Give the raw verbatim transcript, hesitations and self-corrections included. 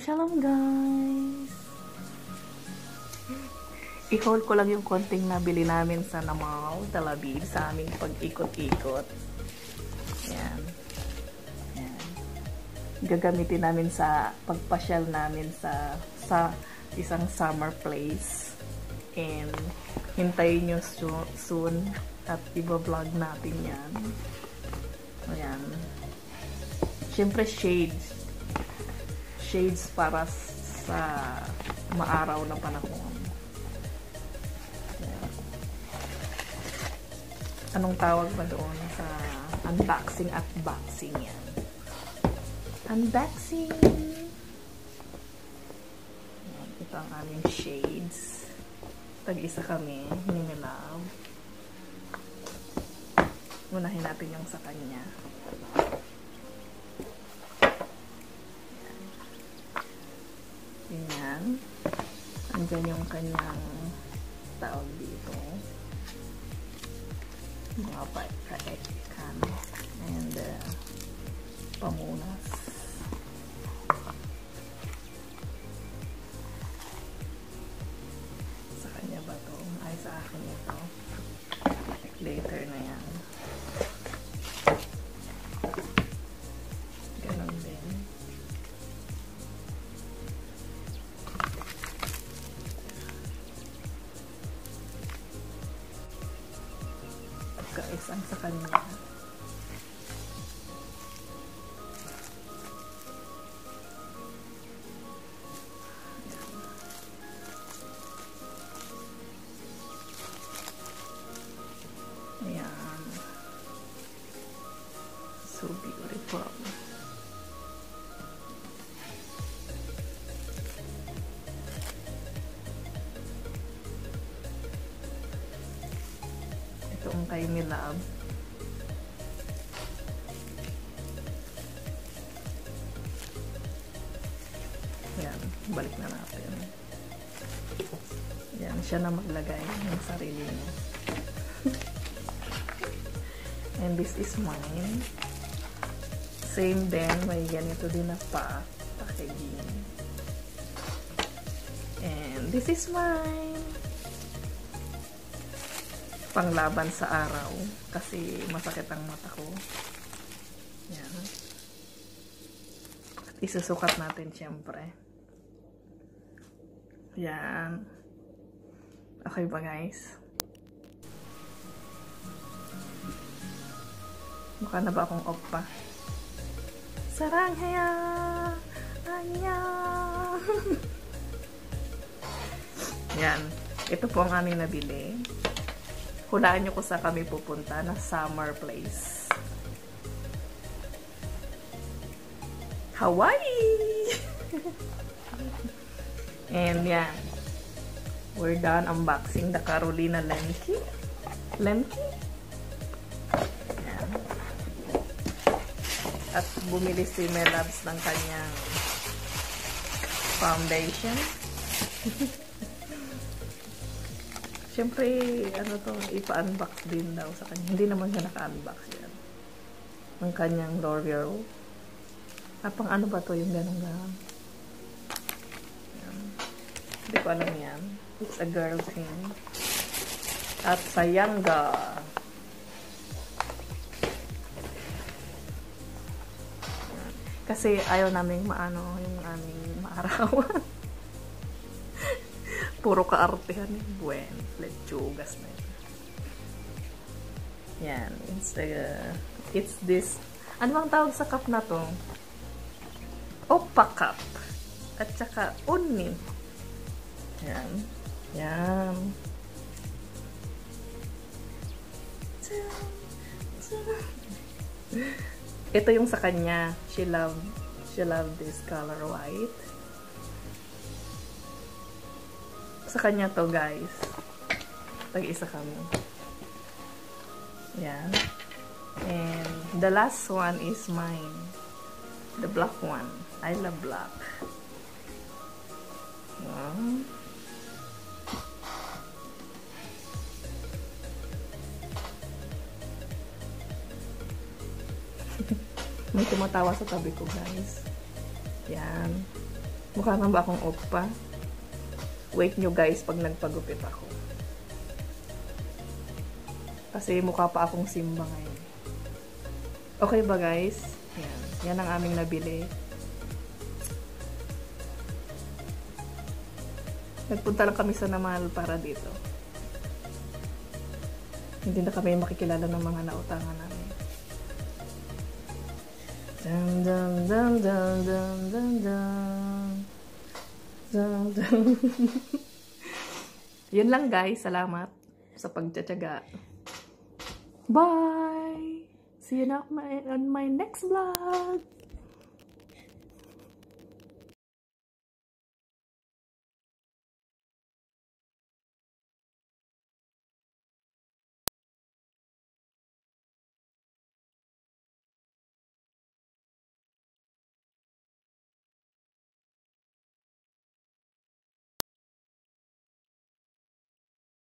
Shalom guys! I-haul ko lang yung konting nabili namin sa Namal, Tel Aviv sa aming pag-ikot-ikot. Yan. Yan. Gagamitin namin sa pagpasyal namin sa sa isang summer place. And hintayin nyo so, soon at i-vlog natin yan. Ayan. Siyempre shades. Shades para sa maaraw na panahon. Anong tawag ba doon sa unboxing at boxing yan? Unboxing! Ito ang aming shades. Tag-isa kami, ni Milav. Unahin natin yung sa kanya. Ganyan. Andyan yung kanyang tawag dito. Mga pa-ekan and uh, pamunas. Sa kanya ba to? Ay, sa akin ito. Later na yan. Ganon din. Guys, ang sa kanya. Ayan. So beautiful. Itong kay Milav. Yan, balik na natin. Yan, siya na maglagay ng sarili niya. And this is mine. Same din, may ganito din na pa packaging. And this is mine. Panglaban sa araw kasi masakit ang mata ko. Yan. At isusukat natin syempre. Yan. Okay ba guys? Mukha na ba akong off pa? Sarang haya! Anya! Yan. Ito po ang aming nabili. Hulaan nyo kung saan kami pupunta na summer place. Hawaii! And yan. We're done unboxing the Carolina Lemke. Lemke? Yan. At bumili si Melabs ng kanyang foundation. Siyempre, ano to, ipa-unbox din daw sa kanya. Hindi naman siya naka-unbox yan. Ang kanyang L'Oreal. Ah, pang ano ba to yung ganun-ganun? Hindi ko alam yan. It's a girl thing. At Sayanga. Kasi ayaw namin maano yung aming maarawan. Puro kaartehan eh. Buen. Lechugas na yun. Yan. It's, uh, it's this. Ano bang tawag sa cup na to? Opa cup. At saka uni. Yan. Yan. Ito yung sa kanya. She loved, she loved this color white. Sa kanya to guys. Tag-isa kami. Yan. And the last one is mine. The black one. I love black. Wow. May tumatawa sa tabi ko guys. Yan. Mukha nga ba akong oppa? Wait nyo guys pag nagpagupit ako. Kasi mukha pa akong Simba ngayon. Okay ba guys? Yan. Yan ang aming nabili. Nagpunta lang kami sa Namal para dito. Hindi na kami makikilala ng mga nautangan namin. Dum dum dum dum dum dum dum dum dum. Yun lang guys. Salamat sa pagtsatsaga. Bye! See you na on my next vlog!